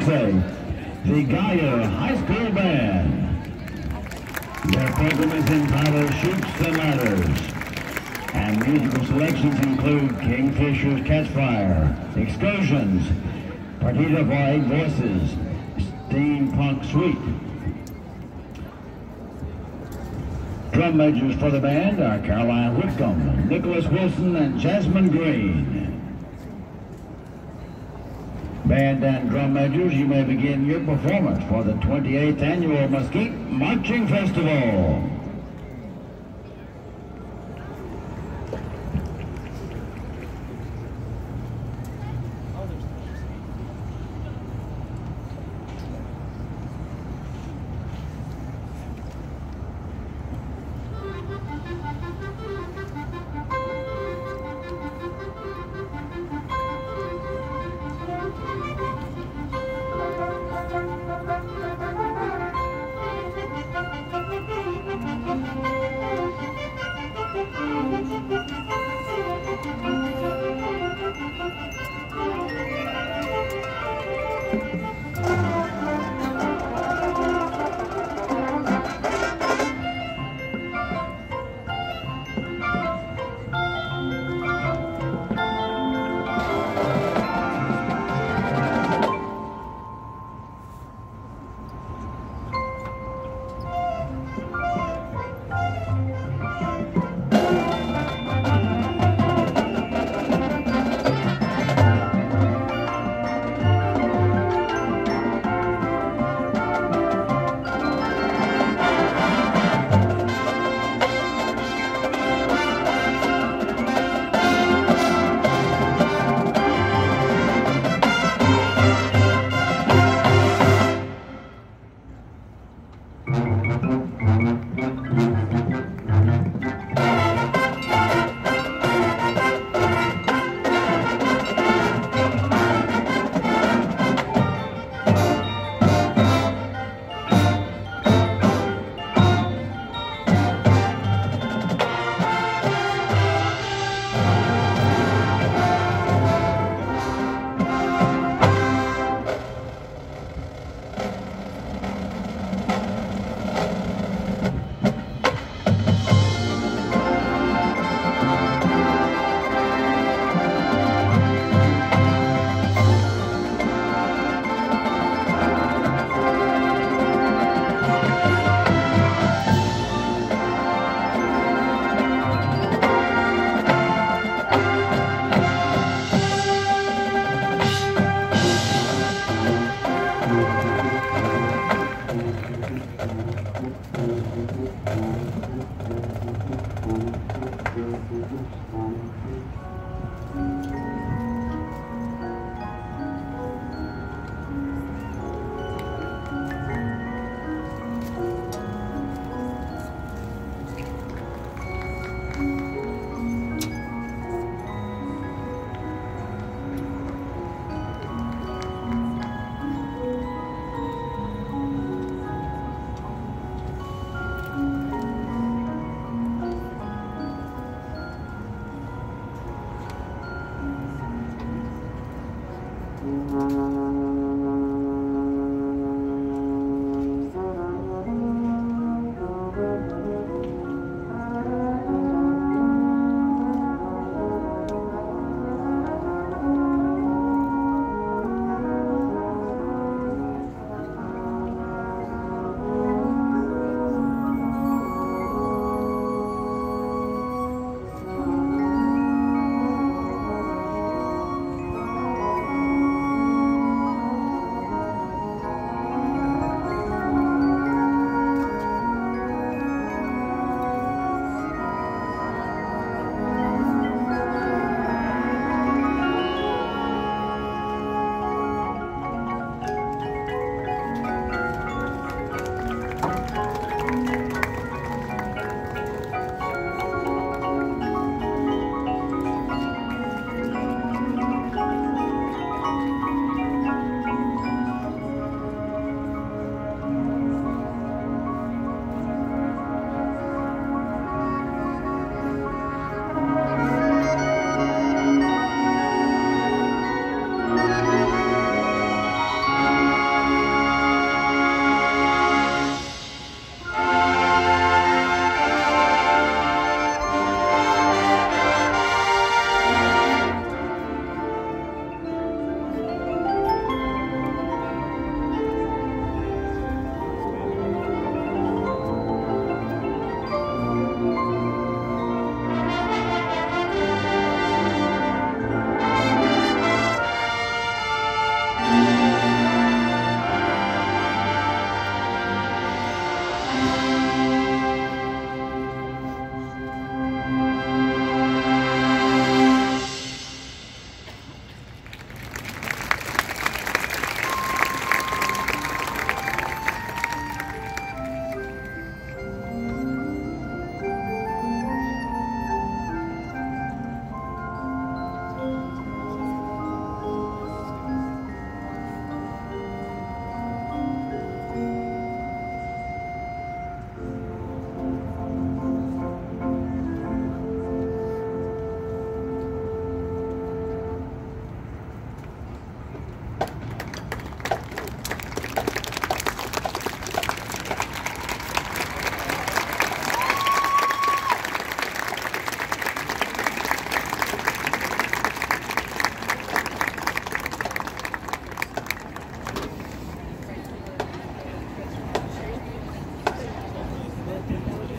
USA, the Gaia High School Band. Their program is entitled Shoots the Ladders, and musical selections include Kingfisher's Catch Fire, Excursions, Partita for 8 Voices, Steampunk Suite. Drum majors for the band are Caroline Whitcomb, Nicholas Wilson, and Jasmine Green. Band and drum majors, you may begin your performance for the 28th Annual Mesquite Marching Festival.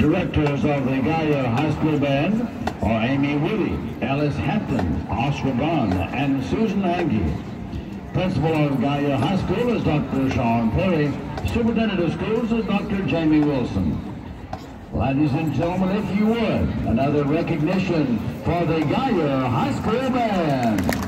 Directors of the Gaia High School Band are Amy Woody, Alice Hampton, Oscar Braun, and Susan Angie. Principal of Gaia High School is Dr. Sean Perry. Superintendent of Schools is Dr. Jamie Wilson. Ladies and gentlemen, if you would, another recognition for the Gaia High School Band.